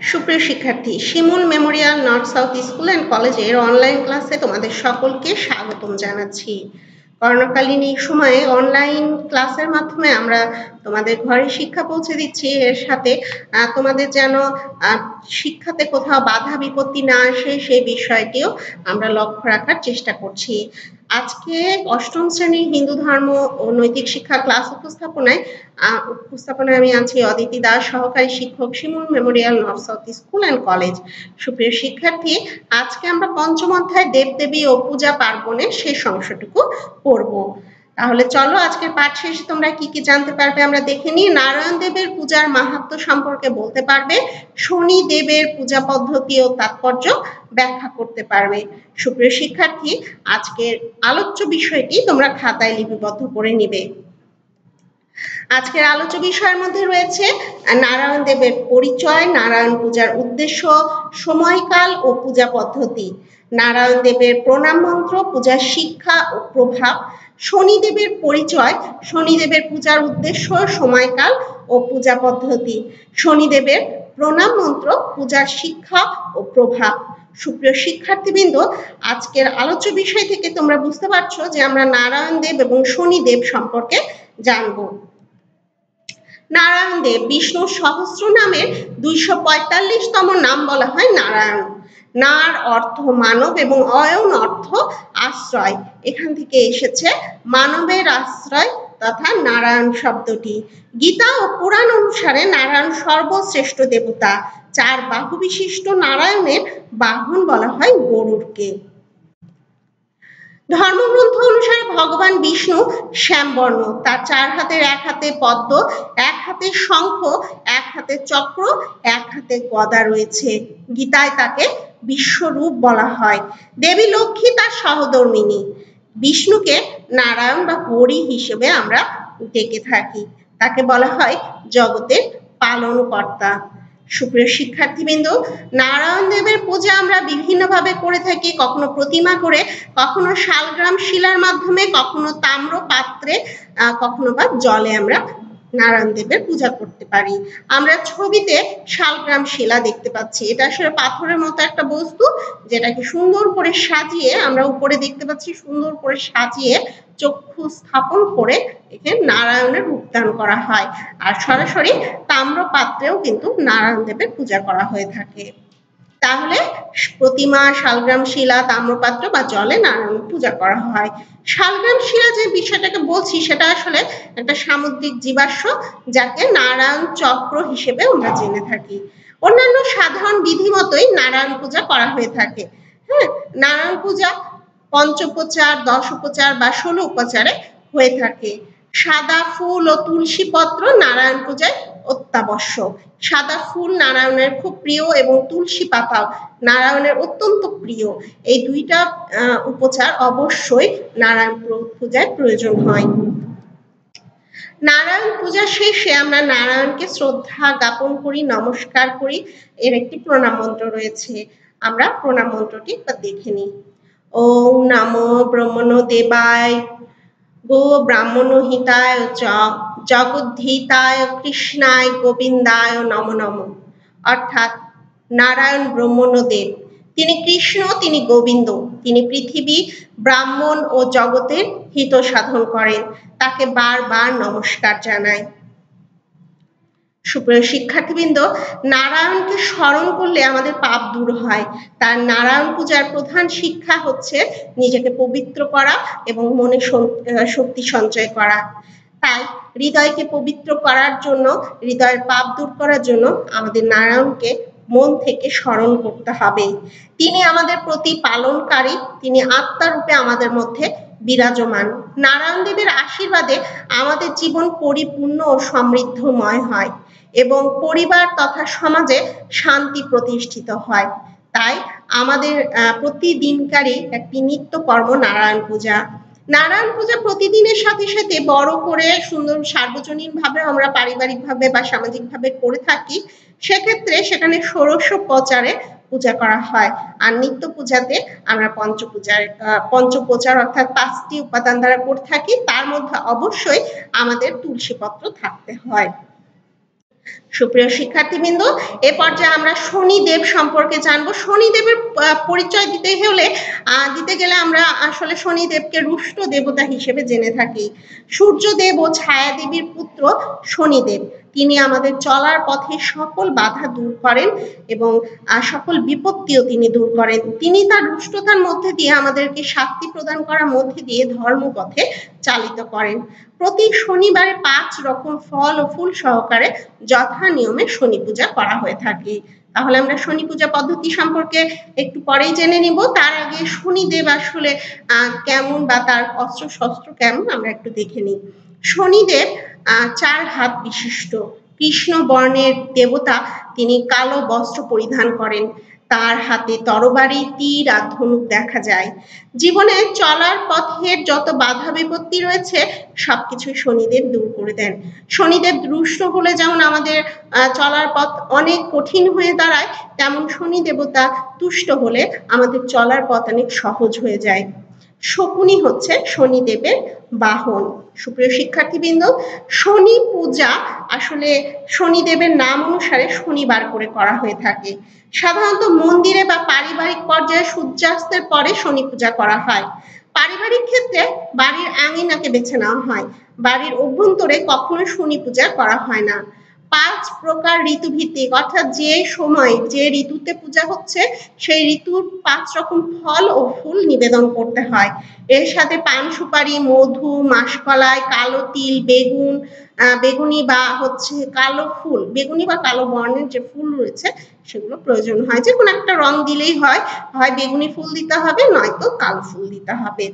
সুপ্রিয় শিক্ষার্থী, Shimul memorial north south school and কলেজের অনলাইন ক্লাসে তোমাদের সকলকে স্বাগতম জানাচ্ছি। করোনাকালীন এই সময়ে অনলাইন ক্লাসের মাধ্যমে আমরা তোমাদের ঘরে শিক্ষা পৌঁছে দিচ্ছি। এর সাথে তোমাদের যেন শিক্ষাতে কোথাও বাধা বিপত্তি না আসে সেই বিষয়টিও আমরা লক্ষ্য রাখার চেষ্টা করছি। আজকে অষ্টম শ্রেণীর হিন্দু ধর্ম ও নৈতিক শিক্ষা ক্লাস উপস্থাপনায় আমি আছি অদিতি দাস, সহকারী শিক্ষক, Shimul memorial north south school and college. সুপ্রিয় শিক্ষার্থী, আজকে আমরা পঞ্চম অধ্যায় দেবদেবী ও পূজা পার্বণের শেষ অংশটুকু পড়ব। তাহলে চলো আজকের পাঠ শেষে তোমরা কি কি জানতে পারবে আমরা দেখে নিই। নারায়ণ দেবের পূজার মাহাত্ম্য সম্পর্কে বলতে পারবে, শনি দেবের পূজা পদ্ধতি ও তাৎপর্য ব্যাখ্যা করতে পারবে। সুপ্রিয় শিক্ষার্থী, আজকের আলোচ্য বিষয়টি তোমরা খাতায় লিপিবদ্ধ করে নিবে। আজকের আলোচ্য বিষয়ের মধ্যে রয়েছে নারায়ণ দেবের পরিচয়, নারায়ণ পূজার উদ্দেশ্য, সময়কাল ও পূজা পদ্ধতি, নারায়ণ দেবের প্রণাম মন্ত্র, পূজার শিক্ষা ও প্রভাব, শনিদেবের পরিচয়, শনিদেবের পূজার উদ্দেশ্য, সময়কাল ও পূজা পদ্ধতি, শনিদেবের প্রণাম মন্ত্র, পূজার শিক্ষা ও প্রভাব। সুপ্রিয় শিক্ষার্থীবৃন্দ, আজকের আলোচ্য বিষয় থেকে তোমরা বুঝতে পারছো যে আমরা নারায়ণ দেব এবং শনিদেব সম্পর্কে জানবো। নারায়ণ দেব বিষ্ণুর সহস্র নামের 245তম নাম বলা হয় নারায়ণ। নার অর্থ মানব এবং অয়ন অর্থ আশ্রয়। এখান থেকে এসেছে মানবের আশ্রয় তথা নারায়ণ শব্দটি। গীতা ও পুরাণ অনুসারে নারায়ণ সর্বশ্রেষ্ঠ দেবতা। 4 বাহু বিশিষ্ট নারায়ণের বাহন বলা হয় গরুড়কে। ধর্মগ্রন্থ অনুসারে ভগবান বিষ্ণু শ্যামবর্ণ, তার 4 হাতের 1 হাতে পদ্ম, 1 হাতে শঙ্খ, 1 হাতে চক্র, 1 হাতে গদা রয়েছে। গীতায় তাকে বিশ্বরূপ বলা হয়। দেবী লক্ষ্মী তার সহধর্মিণী। বিষ্ণুকে নারায়ণ বা হরি হিসেবে আমরা ডেকে থাকি। তাকে বলা হয় জগতের পালনকর্তা। সুপ্রিয় শিক্ষার্থীবৃন্দ, নারায়ণ দেবের পূজা আমরা বিভিন্নভাবে করে থাকি, কখনো প্রতিমা করে, কখনো শালগ্রাম শিলার মাধ্যমে, কখনো তাম্র পাত্রে, কখনো বা জলে আমরা নারায়ণ দেবের পূজা করতে পারি। আমরা ছবিতে শালগ্রাম শিলা দেখতে পাচ্ছি। এটা আসলে পাথরের মতো একটা বস্তু, যেটাকে সুন্দর করে সাজিয়ে আমরা উপরে দেখতে পাচ্ছি, সুন্দর করে সাজিয়ে চক্ষু স্থাপন করে এখানে নারায়ণের রূপদান করা হয়। আর সরাসরি তাম্র পাত্রেও কিন্তু নারায়ণ দেবের পূজা করা হয়ে থাকে। তাহলে প্রতিমা, শালগ্রাম শিলা, তাম্রপাত্র বা জলে নারায়ণ পূজা করা হয়। শালগ্রাম শিলা যে বিষয়টাকে বলছি সেটা আসলে একটা সামুদ্রিক জীবাশ্ম, যাকে নারায়ণ চক্র হিসেবে আমরা জেনে থাকি। অন্যান্য সাধারণ বিধি মতোই নারায়ণ পূজা করা হয়ে থাকে। হ্যাঁ, নারায়ণ পূজা পঞ্চোপচার, 10 উপচার বা 16 উপচারে হয়ে থাকে। সাদা ফুল ও তুলসী পত্র নারায়ণ পূজায় অত্যাবশ্যক। সাদা ফুল নারায়ণের খুব প্রিয় এবং তুলসী পাতাও নারায়ণের অত্যন্ত প্রিয়। এই দুইটা উপচার অবশ্যই নারায়ণ পূজায় প্রয়োজন হয়। নারায়ণ পূজা শেষে আমরা নারায়ণকে শ্রদ্ধা জ্ঞাপন করি, নমস্কার করি। এর একটি প্রণাম মন্ত্র রয়েছে। আমরা প্রণাম মন্ত্রটি দেখে নিই। ওম নমো ব্রহ্মণ দেবায় গো ব্রাহ্মণ হিতায় চ জগদ্ধিতায় কৃষ্ণায় গোবিন্দায় নমো নমঃ। অর্থাৎ নারায়ণ ব্রহ্মণ দেব, তিনি কৃষ্ণ, তিনি গোবিন্দ, তিনি পৃথিবী, ব্রাহ্মণ ও জগতের হিত সাধন করেন। তাকে বারবার নমস্কার জানাই। সুপ্রিয় শিক্ষার্থীবৃন্দ, নারায়ণকে স্মরণ করলে আমাদের পাপ দূর হয়। তার নারায়ণ পূজার প্রধান শিক্ষা হচ্ছে নিজেকে পবিত্র করা এবং মনে শক্তি সঞ্চয় করা। তাই হৃদয়কে পবিত্র করার জন্য, হৃদয়ের পাপ দূর করার জন্য আমাদের নারায়ণকে মন থেকে স্মরণ করতে হবে। তিনি আমাদের প্রতি পালনকারী, তিনি আত্মারূপে আমাদের মধ্যে বিরাজমান। নারায়ণ দেবের আশীর্বাদে আমাদের জীবন পরিপূর্ণ ও সমৃদ্ধময় হয় এবং পরিবার তথা সমাজে শান্তি প্রতিষ্ঠিত হয়। তাই আমাদের প্রতিদিনকারই একটি নিত্যকর্ম নারায়ণ পূজা। নারায়ণ পূজা প্রতিদিনের সাথে সাথে বড় করে সুন্দর সার্বজনীনভাবে আমরা পারিবারিকভাবে বা সামাজিকভাবে করে থাকি। সেক্ষেত্রে সেখানে ষোড়শোপচারে পূজা করা হয়। আর নিত্য পূজাতে আমরা পঞ্চোপচার অর্থাৎ 5টি উপাদান দ্বারা করে থাকি। তার মধ্যে অবশ্যই আমাদের তুলসী পত্র থাকতে হয়। সুপ্রিয় শিক্ষার্থীবৃন্দ, এ পর্যায়ে আমরা শনিদেব সম্পর্কে জানবো। শনিদেবের পরিচয় দিতে গেলে আমরা আসলে শনিদেবকে রুষ্ট দেবতা হিসেবে জেনে থাকি। সূর্যদেব ও ছায়া দেবীর পুত্র শনিদেব। তিনি আমাদের চলার পথে সকল বাধা দূর করেন এবং সকল বিপত্তিও তিনি দূর করেন। তিনি তার রুষ্টতার মধ্যে দিয়ে আমাদেরকে শাস্তি প্রদান করার মধ্যে দিয়ে ধর্মপথে চালিত করেন। প্রতি শনিবারে 5 রকম ফল ও ফুল সহকারে যথা নিয়মে শনি পূজা করা হয়ে থাকে। তাহলে আমরা শনি পূজা পদ্ধতি সম্পর্কে একটু পরেই জেনে নিব। তার আগে শনিদেব আসলে কেমন বা তার অস্ত্র শস্ত্র কেমন আমরা একটু দেখে নিই। শনিদেব 4 হাত বিশিষ্ট কৃষ্ণ বর্ণের দেবতা। তিনি কালো বস্ত্র পরিধান করেন। তার হাতে তরবারি, তীর আর ধনুক দেখা যায়। জীবনে চলার পথের যত বাধা বিপত্তি রয়েছে সবকিছুই শনিদেব দূর করে দেন। শনিদেব রুষ্ট হলে যেমন আমাদের চলার পথ অনেক কঠিন হয়ে দাঁড়ায়, তেমন শনি দেবতা তুষ্ট হলে আমাদের চলার পথ অনেক সহজ হয়ে যায়। শকুনি হচ্ছে শনিদেবের বাহন। সুপ্রিয় শিক্ষার্থীবৃন্দ, শনি পূজা আসলে শনিদেবের নাম অনুসারে শনিবার করে করা হয়ে থাকে। সাধারণত মন্দিরে বা পারিবারিক পর্যায়ে সূর্যাস্তের পরে শনি পূজা করা হয়। পারিবারিক ক্ষেত্রে বাড়ির আঙিনাকে বেছে নেওয়া হয়। বাড়ির অভ্যন্তরে কখনো শনি পূজা করা হয় না। 5 প্রকার ঋতুভিত্তিক, অর্থাৎ যে সময় যে ঋতুতে পূজা হচ্ছে সেই ঋতুর 5 রকম ফল ও ফুল নিবেদন করতে হয়। এর সাথে পান সুপারি, মধু, মাসকলাই, কালো তিল, বেগুনি বা হচ্ছে কালো ফুল, বেগুনি বা কালো বর্ণের যে ফুল রয়েছে সেগুলো প্রয়োজন হয়। যে কোনো একটা রং দিলেই হয় বেগুনি ফুল দিতে হবে, নয়তো কালো ফুল দিতে হবে।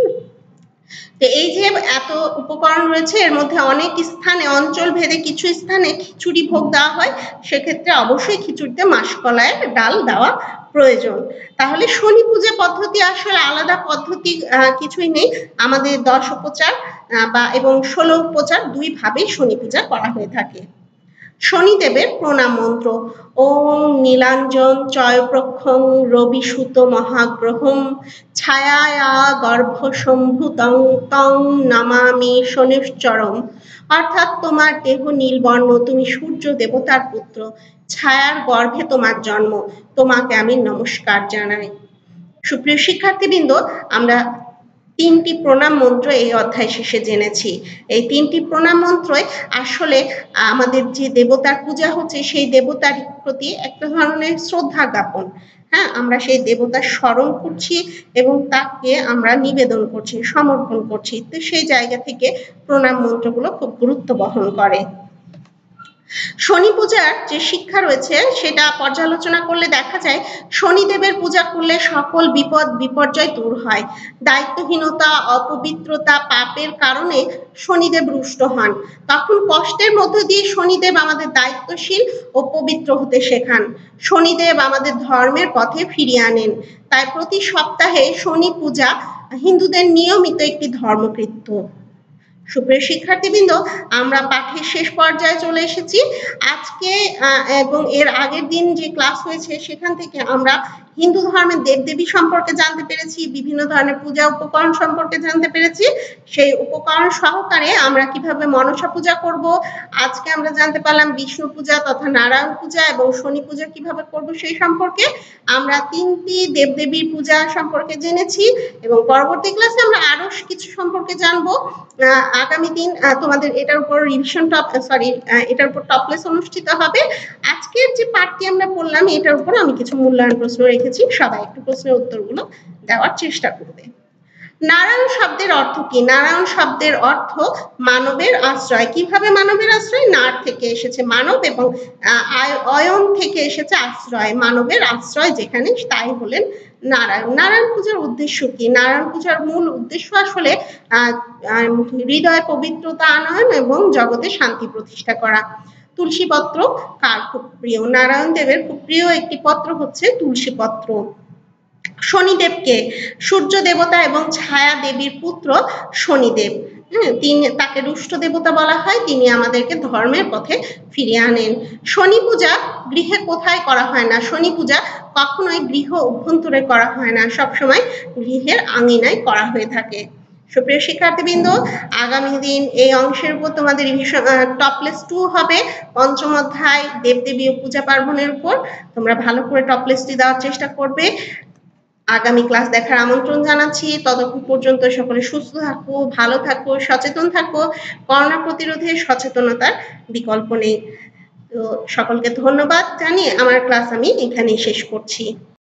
তো এই যে এত উপকরণ রয়েছে, এর মধ্যে অনেক স্থানে অঞ্চল ভেদে কিছু স্থানে খিচুড়ি ভোগ দেওয়া হয়। সেক্ষেত্রে অবশ্যই খিচুড়িতে মাসকলাইয়ের ডাল দেওয়া প্রয়োজন। তাহলে শনি পূজা পদ্ধতি আসলে আলাদা পদ্ধতি কিছুই নেই। আমাদের 10 উপচার এবং 16 উপচার 2 ভাবেই শনি পূজা করা হয়ে থাকে। শনিদেবের প্রণাম মন্ত্র: ওং নীলাঞ্জন চয়প্রক্ষং রবিসুত মহাগ্রহম ছায়ায়া গর্ভসম্ভূতং তং নমামি শনিশ্চরম। অর্থাৎ তোমার দেহ নীলবর্ণ, তুমি সূর্য দেবতার পুত্র, ছায়ার গর্ভে তোমার জন্ম, তোমাকে আমি নমস্কার জানাই। সুপ্রিয় শিক্ষার্থীবৃন্দ, আমরা 3টি প্রণাম মন্ত্র এই অধ্যায় শেষে জেনেছি। এই 3টি প্রণাম মন্ত্রই আসলে আমাদের যে দেবতার পূজা হচ্ছে সেই দেবতার প্রতি একটা ধরনের শ্রদ্ধা জ্ঞাপন। হ্যাঁ, আমরা সেই দেবতার স্মরণ করছি এবং তাকে আমরা নিবেদন করছি, সমর্পণ করছি। তো সেই জায়গা থেকে প্রণাম মন্ত্রগুলো খুব গুরুত্ব বহন করে। শনি পূজার যে শিক্ষা রয়েছে সেটা পর্যালোচনা করলে দেখা যায় শনিদেবের পূজা করলে সকল বিপদ বিপর্যয় দূর হয়। দায়িত্বহীনতা, অপবিত্রতা, পাপের কারণে শনিদেব রুষ্ট হন। তখন কষ্টের মধ্য দিয়ে শনিদেব আমাদের দায়িত্বশীল ও পবিত্র হতে শেখান। শনিদেব আমাদের ধর্মের পথে ফিরিয়ে আনেন। তাই প্রতি সপ্তাহে শনি পূজা হিন্দুদের নিয়মিত একটি ধর্মকৃত্য। সুপ্রিয় শিক্ষার্থীবৃন্দ, আমরা পাঠের শেষ পর্যায়ে চলে এসেছি। আজকে এবং এর আগের দিন যে ক্লাস হয়েছে সেখান থেকে আমরা হিন্দু ধর্মের দেবদেবী সম্পর্কে জানতে পেরেছি, বিভিন্ন ধরনের পূজা উপকরণ সম্পর্কে জানতে পেরেছি। সেই উপকরণ সহকারে আমরা কিভাবে মনসা পূজা করব, আজকে আমরা জানতে পারলাম বিষ্ণু পূজা তথা নারায়ণ পূজা এবং শনি পূজা কিভাবে করব সেই সম্পর্কে। আমরা 3টি দেবদেবীর পূজা সম্পর্কে জেনেছি এবং পরবর্তী ক্লাসে আমরা আরো কিছু সম্পর্কে জানবো। আগামী দিন তোমাদের এটার উপর এটার উপর টপলেস অনুষ্ঠিত হবে। আজকের যে পাঠটি আমরা পড়লাম এটার উপর আমি কিছু মূল্যায়ন প্রশ্ন রেখেছি, সবাই একটু প্রশ্নের উত্তরগুলো দেওয়ার চেষ্টা করবে। নারায়ণ শব্দের অর্থ কি? নারায়ণ শব্দের অর্থ মানবের আশ্রয়। কিভাবে মানবের আশ্রয়? নার থেকে এসেছে মানব এবং অয়ন থেকে এসেছে আশ্রয়। মানবের আশ্রয় যেখানে, তাই হলেন নারায়ণ। নারায়ণ পূজার উদ্দেশ্য কি? নারায়ণ পূজার মূল উদ্দেশ্য আসলে হৃদয় পবিত্রতা আনয়ন এবং জগতে শান্তি প্রতিষ্ঠা করা। তুলসী পত্র কার খুব প্রিয়? নারায়ণ দেবের খুব প্রিয় একটি পত্র হচ্ছে তুলসী পত্র। শনিদেবকে সূর্য দেবতা এবং ছায়া দেবীর পুত্র শনিদেব। তাকে রুষ্ট দেবতা বলা হয়। তিনি আমাদেরকে ধর্মের পথে ফিরিয়ে আনেন। শনি পূজা গৃহে কোথায় করা হয় না? শনি পূজা কখনোই গৃহ অভ্যন্তরে করা হয় না, সবসময় গৃহের আঙিনায় করা হয়ে থাকে। সুপ্রিয় শিক্ষার্থীবৃন্দ, আগামী দিন এই অংশের উপর তোমাদের রিভিশন টপলেস 2 হবে, পঞ্চম অধ্যায় দেবদেবী ও পূজা পার্বণের উপর। তোমরা ভালো করে টপলেসটি দেওয়ার চেষ্টা করবে। আগামী ক্লাস দেখার আমন্ত্রণ জানাচ্ছি। ততক্ষণ পর্যন্ত সকলে সুস্থ থাকো, ভালো থাকো, সচেতন থাকো। করোনা প্রতিরোধে সচেতনতার বিকল্প নেই। তো সকলকে ধন্যবাদ জানিয়ে আমার ক্লাস আমি এখানেই শেষ করছি।